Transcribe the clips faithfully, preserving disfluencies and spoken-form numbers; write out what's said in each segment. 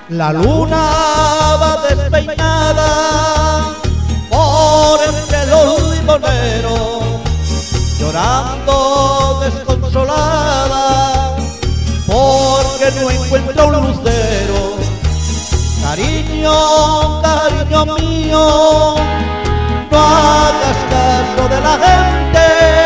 La luna va despeinada por entre los limoneros, llorando desconsolada porque no encuentra un lucero. Cariño, cariño mío, no hagas caso de la gente,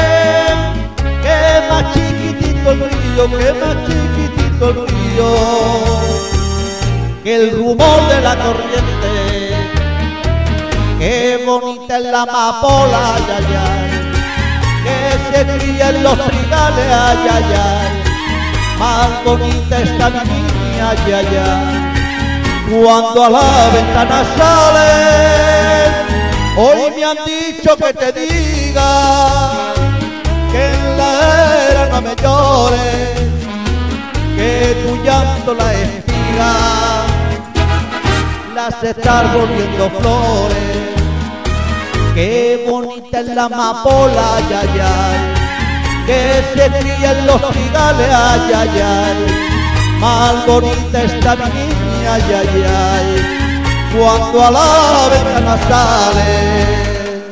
que más chiquitito el río, que más chiquitito el río, que el rumor de la corriente. Qué bonita es la amapola, ay, ay, ay, que se cría en los trigales, ay, ay, ay, más bonita está mi niña, ay, ay, ay. Cuando a la ventana sale, hoy me han dicho que te diga que en la era no me llores, que tu llanto la espiga las estás volviendo flores. Qué bonita es la amapola, ay, ay, ay, que se cría en los trigales, ay, ay, ay, más bonita está mi niña, ay, ay, ay, cuando a la ventana sale.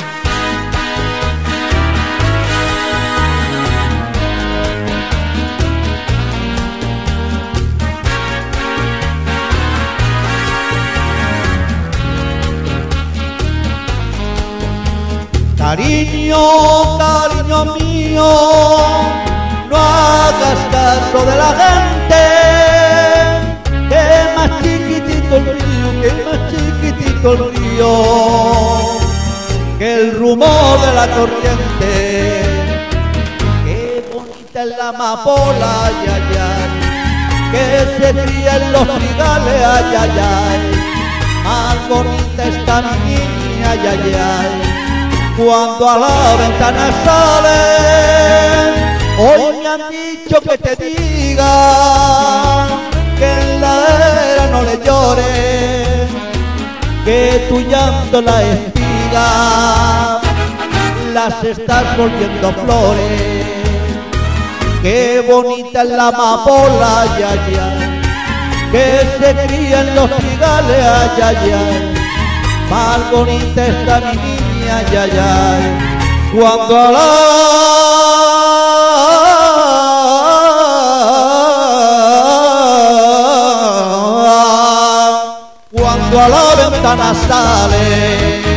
Cariño, cariño mío, no hagas caso de la gente, que más chiquitito el río, que más chiquitito el río, que el rumor de la corriente. Qué bonita es la amapola, ay, ay, ay, que se cría en los trigales, ay, ay, ay, más bonita está mi niña, ay, ay, ay, cuando a la ventana sale. Hoy me han dicho que te diga que en la era no le llores, que tu llanto la espiga las estás volviendo flores. Qué bonita es la amapola, ay, ay, ay, que se cría en los trigales, ay, ay, ay, más bonita está mi niña, ay, ay, ay, cuando a la cuando a la ventana sale.